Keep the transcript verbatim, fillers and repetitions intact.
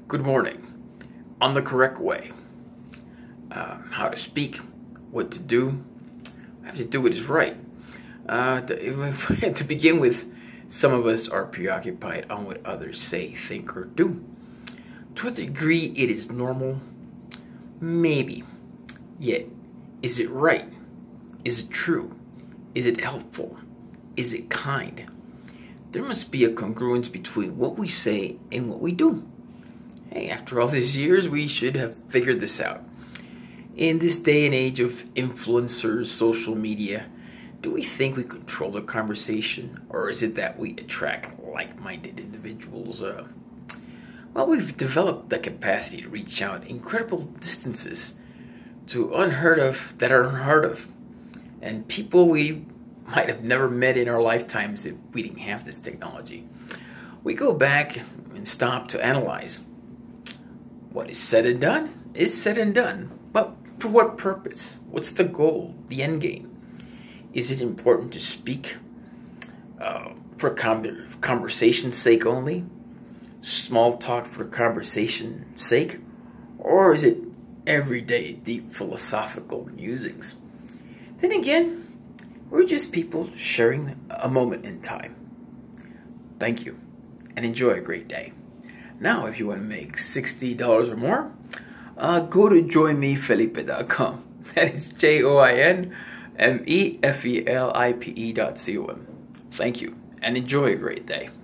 Good morning. On the correct way. Uh, how to speak, what to do. I have to do what is right. Uh, to, to begin with, some of us are preoccupied on what others say, think, or do. To a degree, it is normal. Maybe. Yet, is it right? Is it true? Is it helpful? Is it kind? There must be a congruence between what we say and what we do. Hey, after all these years, we should have figured this out. In this day and age of influencers, social media, do we think we control the conversation, or is it that we attract like-minded individuals? Uh, well, we've developed the capacity to reach out incredible distances to unheard of that are unheard of, and people we might have never met in our lifetimes if we didn't have this technology. We go back and stop to analyze. What is said and done is said and done, but for what purpose? What's the goal, the end game? Is it important to speak uh, for conversation's sake only? Small talk for conversation's sake? Or is it everyday deep philosophical musings? Then again, we're just people sharing a moment in time. Thank you, and enjoy a great day. Now, if you want to make sixty dollars or more, uh, go to join me felipe dot com. That is J O I N M E F E L I P E dot C O M. Thank you, and enjoy a great day.